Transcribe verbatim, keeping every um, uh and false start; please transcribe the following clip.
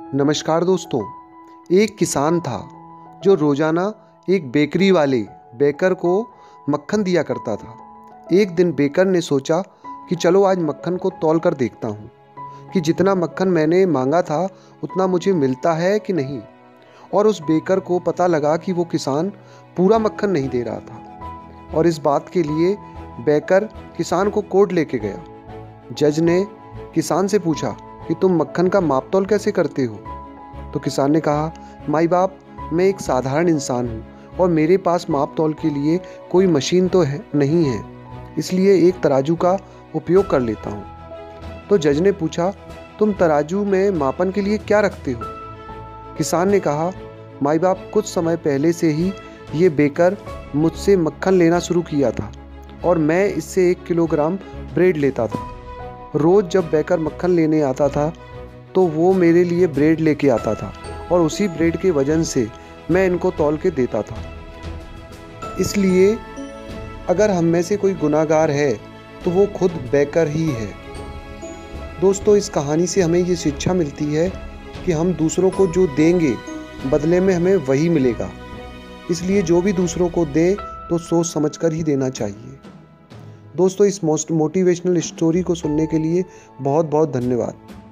नमस्कार दोस्तों। एक किसान था जो रोज़ाना एक बेकरी वाले बेकर को मक्खन दिया करता था। एक दिन बेकर ने सोचा कि चलो आज मक्खन को तौल कर देखता हूँ कि जितना मक्खन मैंने मांगा था उतना मुझे मिलता है कि नहीं। और उस बेकर को पता लगा कि वो किसान पूरा मक्खन नहीं दे रहा था और इस बात के लिए बेकर किसान को कोर्ट लेके गया। जज ने किसान से पूछा कि तुम मक्खन का माप तौल कैसे करते हो? तो किसान ने कहा, माई बाप, मैं एक साधारण इंसान हूँ और मेरे पास माप तौल के लिए कोई मशीन तो है नहीं है, इसलिए एक तराजू का उपयोग कर लेता हूँ। तो जज ने पूछा, तुम तराजू में मापन के लिए क्या रखते हो? किसान ने कहा, माई बाप, कुछ समय पहले से ही ये बेकर मुझसे मक्खन लेना शुरू किया था और मैं इससे एक किलोग्राम ब्रेड लेता था। रोज़ जब बेकर मक्खन लेने आता था तो वो मेरे लिए ब्रेड लेके आता था और उसी ब्रेड के वजन से मैं इनको तौल के देता था। इसलिए अगर हम में से कोई गुनाहगार है तो वो खुद बेकर ही है। दोस्तों, इस कहानी से हमें ये शिक्षा मिलती है कि हम दूसरों को जो देंगे बदले में हमें वही मिलेगा। इसलिए जो भी दूसरों को दें तो सोच समझकर ही देना चाहिए। दोस्तों, इस मोस्ट मोटिवेशनल स्टोरी को सुनने के लिए बहुत बहुत धन्यवाद।